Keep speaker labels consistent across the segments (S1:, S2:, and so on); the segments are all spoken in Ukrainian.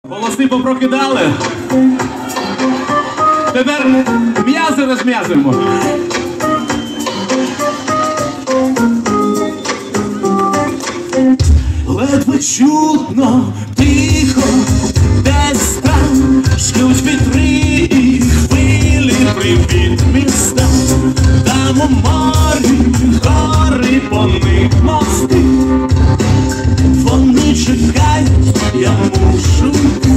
S1: Волоси попрокидали. Тепер м'язи розм'язуємо. Ледве чутно, тихо, десь там шлють вітри і хвилі привіт міста. Там у морі гори, по них мости. Вони чекають, я мушу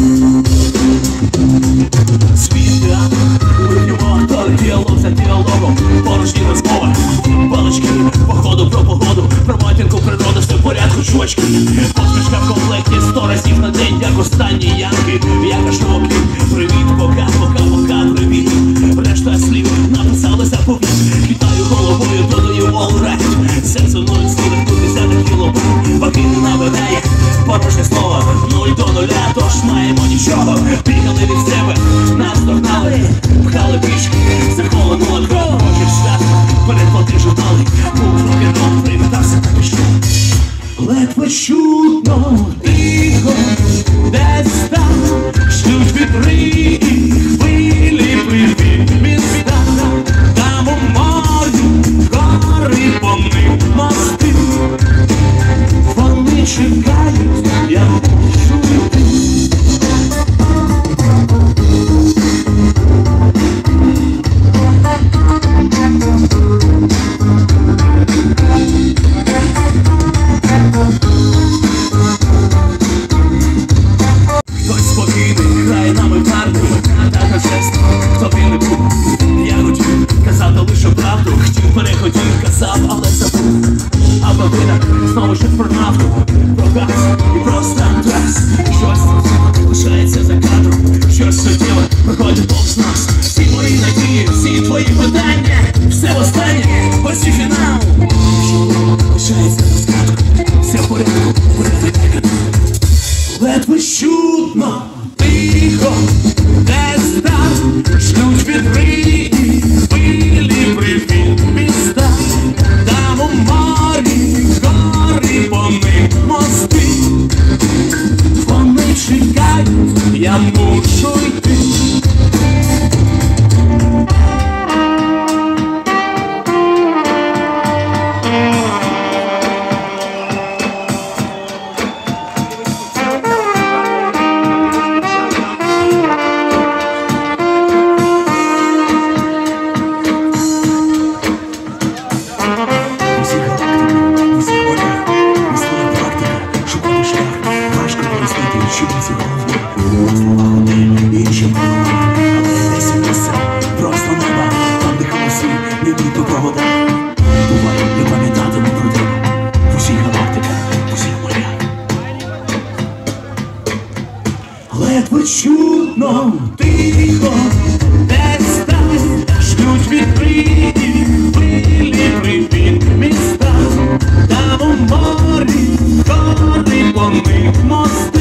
S1: світати. Вип'ємо той діалог за діалогом, порожні розмови, балачки, походу про погоду, про матінку природи, все в порядку, чувачки. Посмішка в комплекті 100 разів на день, як останні янки. Я кажу окей, привіт, пока, пока, пока, привіт. Решта слів написали заповіт. Хитаю головою, додаю all right. Серце мною слідом, тут десяток кілобайт. Покине набирає порожнє слово, 0 до 0, тож маємо нічого. Бігали від себе, нас догнали, пхали пішки, захолонула кров. Хочеш свято, переплати журнали, був рок-н-рол, привітався та пішов. Ледве чутно, тихо, десь там шлють вітри і хвилі привіт міста. Там у морі гори, по них мости. Вони чекають, я мушу йти. Хтось спокійний, грає нами карти, та на чесно, хто він не був. Я хотів казати лише правду, хотів перехотів, казав, але забув. А бабина знову щось про нафту, про газ і про стантрас. Щось лишається за кадром, щось суттєве проходить повз нас. Всі твої надії, всі твої питання, все останнє, ось і фінал. Лишається за скатком, все в порядку, порядок. Ледве чутно, тихо, десь там шлють вітри і хвилі привіт міста. Там у морі гори, по них мости. Вони чекають, я мушу йти. Ледве чутно, тихо, десь там шлють вітри і хвилі привіт міста. Там у морі гори, по них мости.